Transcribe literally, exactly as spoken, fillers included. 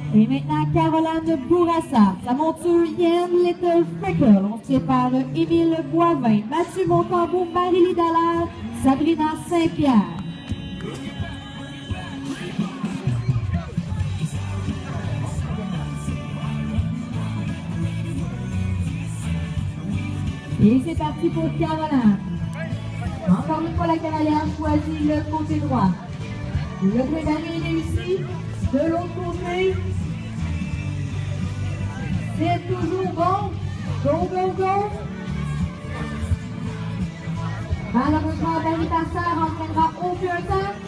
Et maintenant, Caroline Bourassa. Sa monture Yen Little Freckle. On se prépare Émile Boivin, Mathieu Montambeau, Marie-Lie Dallaire, Sabrina Saint-Pierre. Et c'est parti pour Caroline. Encore une fois, la cavalière choisit le côté droit. Le bruit d'arrivée est réussi. De l'autre côté, c'est toujours bon. Go, go, go. Malheureusement, Barry Tassard n'entraînera aucun temps.